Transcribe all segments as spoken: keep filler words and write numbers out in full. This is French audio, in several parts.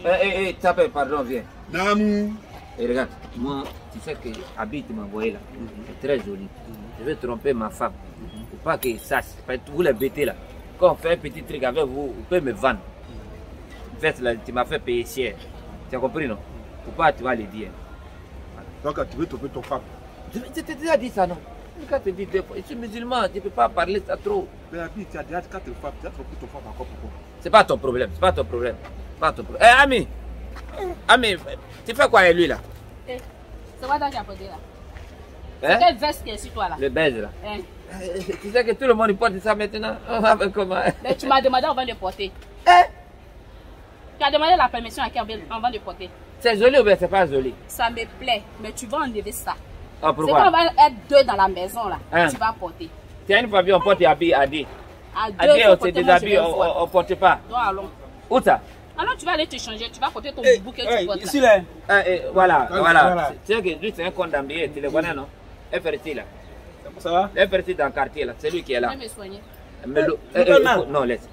Eh, eh, t'appelles, pardon, viens. Namou. Et regarde, moi, tu sais que Habib m'a envoyé là, c'est très joli. Je vais tromper ma femme. Faut pas qu'il sache. Vous les bêtez là. Quand on fait un petit truc avec vous, vous pouvez me vendre. En fait, là, tu m'as fait payer cher. Tu as compris, non? Faut pas, tu vas le dire. Donc, tu veux tromper ton femme? Je t'ai déjà dit ça, non? Quand tu dis deux fois, je suis musulman, tu ne peux pas parler ça trop. Mais Habib, tu as déjà trompé ton femme encore pourquoi? C'est pas ton problème, c'est pas ton problème. Pas ton problème. Eh, Ami! Ami, tu fais quoi avec lui là? Eh, c'est quoi que tu as posé là? Hein? Quelle veste qui est sur toi là? Le baise là. Hein? Tu sais que tout le monde porte ça maintenant. Comment? Mais tu m'as demandé avant de porter. Hein? Tu as demandé la permission à qui avant de porter. C'est joli ou bien c'est pas joli? Ça me plaît, mais tu vas enlever ça. Ah, C'est pourquoi? quand on va être deux dans la maison là, Hein? tu vas porter. C'est une fois, on porte des habits à dire. À deux, À dire, faut on se porter, moi, je déshabille, vais on voir. ne porte pas. Donc allons. Où ça? Alors tu vas aller te changer, tu vas porter ton Eh, boubou que eh, tu portes ici là. là. Ah, eh, voilà, Voilà, voilà. voilà. Tu sais que lui, c'est un condamné, tu le connais, non? F R C là. Ça va? F R C dans le quartier là, c'est lui qui est Je là. vais me soigner. Mais le- Eh, eh, eh, non. faut- non, laisse.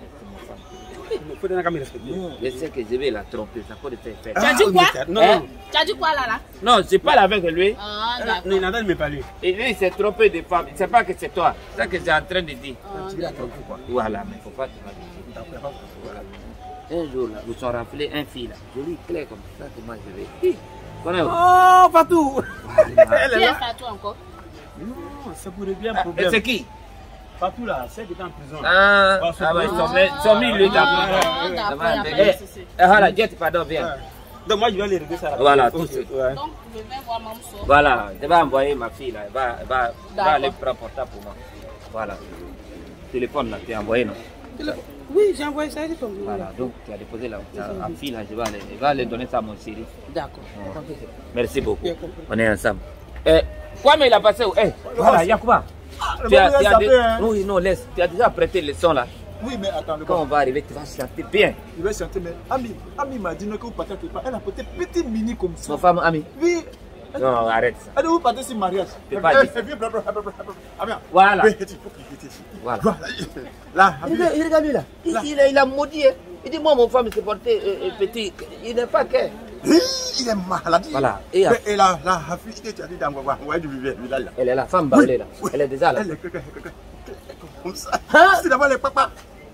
Il faut donner la caméra respectée. Je sais que je vais la tromper, ça peut te faire. Tu as dit quoi? Non, Hein? non. Tu as dit quoi là là? Non, je parle avec lui. Ah Non, d'accord. il n'a pas lui. Et lui, il s'est trompé de femme. C'est pas que c'est toi. C'est ça que j'ai en train de dire. Ah, Tu l'as trompé quoi? Voilà, mais il ne faut pas te faire. Voilà. Un jour, là, vous sont raflés un fil, là. Joli, clair comme ça, que moi je vais. Hi, connais-vous? Oh, Fatou! Voilà. Qui est Fatou encore? Non, ça pourrait bien Ah, et problème. c'est qui? Fatou là, celle qui est en prison. Ah, Ah, c'est ah, ouais, ils bon. sont mis, ils sont mis lui Ah, dans d'accord, Devant, il n'y a pas eh, de souci. eh, voilà, Jet, pardon, viens. Ouais. Donc moi je vais aller régler ça là. Voilà, tout Ok, de suite. ouais. Donc je vais voir Mamso. Voilà, je vais envoyer ma fille là. Elle va, elle va, elle va D'accord. aller prendre portable pour moi. Voilà. Téléphone là, tu as envoyé, non? Oui, j'ai envoyé ça, il est tombé. Voilà, donc tu as déposé la, la, la fille là, je vais aller, je vais aller donner ça à mon chéri. D'accord. Merci beaucoup. Bien compris. On est ensemble. Eh, quoi, mais il a passé où? Eh, voilà, Yacouba. le Tu as, bon tu gars, as ça dé- fait, hein. Oui, non, laisse. Tu as déjà prêté le son là. Oui, mais attends, le Quand on gars, va arriver, tu vas chanter bien. il va chanter, mais Ami, Ami m'a dit que vous partez quelque part. Elle a porté petit mini comme ça. Ma femme, ami. Oui. Non, arrête ça. Elle vous partez sur le mariage. Je peux pas Eh, dire ça. eh, viens, bla, bla, bla, bla, bla. Ah, bien. Voilà. Oui, il faut qu'il était ici. Voilà. Voilà. Là, Il Ami. regarde, il regarde lui là. Il, il a, il a maudit. Hein. Il dit, moi, mon femme s'est portée euh, euh, petit. Il n'est pas qu'un. Hi, il est malade. Voilà. Et, euh, Mais, et là, là, la fille que tu as dit dans le ouais, du village là. elle est la femme baoulée là. Oui. Elle est déjà là. Elle est quelqu'un, quelqu'un, comme ça. Hein? C'est d'abord les papas.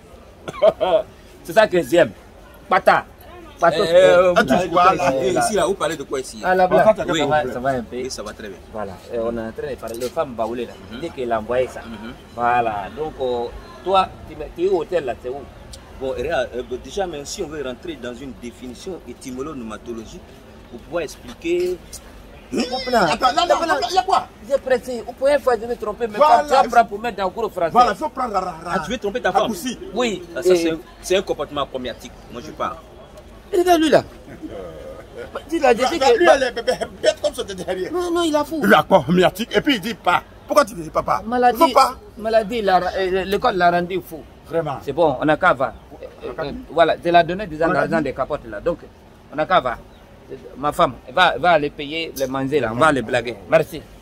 C'est ça que j'aime. Pata. Pata. Eh, euh, Ah, vous tu parlez de vois, quoi là, ici? là. Ici là, vous parlez de quoi ici? Ah, là, Bon, là. quand tu as Oui, fait ça va, ton ça va un peu. Oui, ça va très bien. Voilà. Et on est en train de parler de femme baoulée là. Dès qu'il a envoyé ça. Voilà. Donc, euh, toi, tu es- tu es au hôtel là, c'est où? Bon, regarde, euh, déjà, même si on veut rentrer dans une définition étymologique, pour pouvoir expliquer. Attends, là, là, là, il y a quoi? J'ai pressé. Vous pouvez fois je vais tromper mes Voilà. femmes. Tu vas prendre pour mettre dans le cours français. Voilà, il faut prendre la ra- Ah, tu veux tromper ta femme? raccourci. Oui. Ah, ça, Et- c'est un- c'est un comportement premiatique. Moi, je parle. Regarde lui là. Dis là, je dis Là, lui, que. elle est bébé, bête comme ça de derrière. Non, non, il a fou. Il a quoi, miatique? Et puis il dit pas. Pourquoi tu dis papa? Il Maladie. faut pas. Maladie, la- euh, l'école l'a rendu fou. Vraiment. C'est bon, on n'a qu'à va. Euh, euh, Voilà, je l'ai donné déjà l'argent des capotes là. Donc, on n'a qu'à va. Ma femme, elle va, elle va aller payer les manger là. On va les blaguer. Merci.